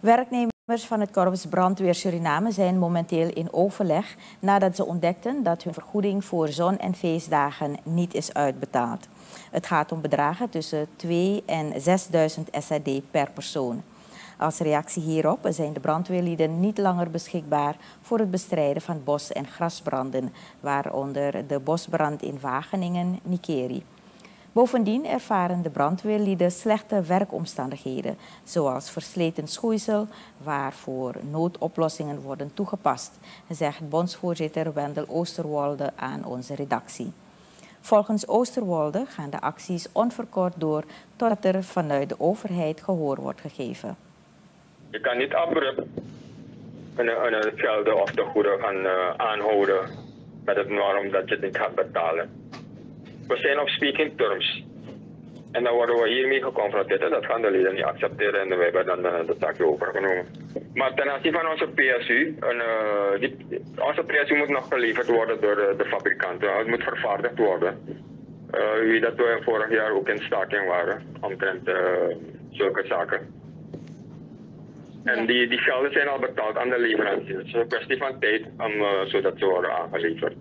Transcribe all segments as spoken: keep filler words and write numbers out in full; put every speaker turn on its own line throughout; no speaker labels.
Werknemers van het Korps Brandweer Suriname zijn momenteel in overleg nadat ze ontdekten dat hun vergoeding voor zon- en feestdagen niet is uitbetaald. Het gaat om bedragen tussen tweeduizend en zesduizend S A D per persoon. Als reactie hierop zijn de brandweerlieden niet langer beschikbaar voor het bestrijden van bos- en grasbranden, waaronder de bosbrand in Wageningen, Nikeri. Bovendien ervaren de brandweerlieden slechte werkomstandigheden, zoals versleten schoeisel, waarvoor noodoplossingen worden toegepast, zegt bondsvoorzitter Wendel Oosterwolde aan onze redactie. Volgens Oosterwolde gaan de acties onverkort door totdat er vanuit de overheid gehoor wordt gegeven.
Je kan niet abrupt een, een, een velden of de goederen gaan uh, aanhouden met het norm dat je het niet gaat betalen. We zijn op speaking terms. En dan worden we hiermee geconfronteerd en dat gaan de leden niet accepteren en wij hebben dan uh, de taakje overgenomen. Maar ten aanzien van onze P S U, een, uh, die, onze P S U moet nog geleverd worden door de, de fabrikanten. Het moet vervaardigd worden. Uh, u weet dat we vorig jaar ook in staking waren, omtrent uh, zulke zaken. En die, die gelden zijn al betaald aan de leveranciers. Het is een kwestie van tijd om, uh, zodat ze worden aangeleverd.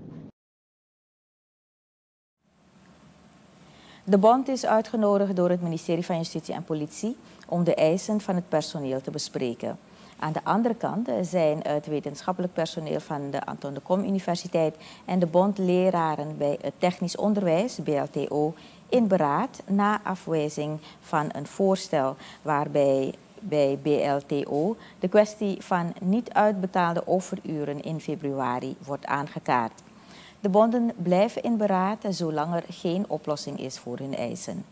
De bond is uitgenodigd door het ministerie van Justitie en Politie om de eisen van het personeel te bespreken. Aan de andere kant zijn het wetenschappelijk personeel van de Anton de Kom Universiteit en de bond leraren bij het technisch onderwijs, B L T O, in beraad na afwijzing van een voorstel waarbij bij B L T O de kwestie van niet uitbetaalde overuren in februari wordt aangekaart. De bonden blijven in beraad zolang er geen oplossing is voor hun eisen.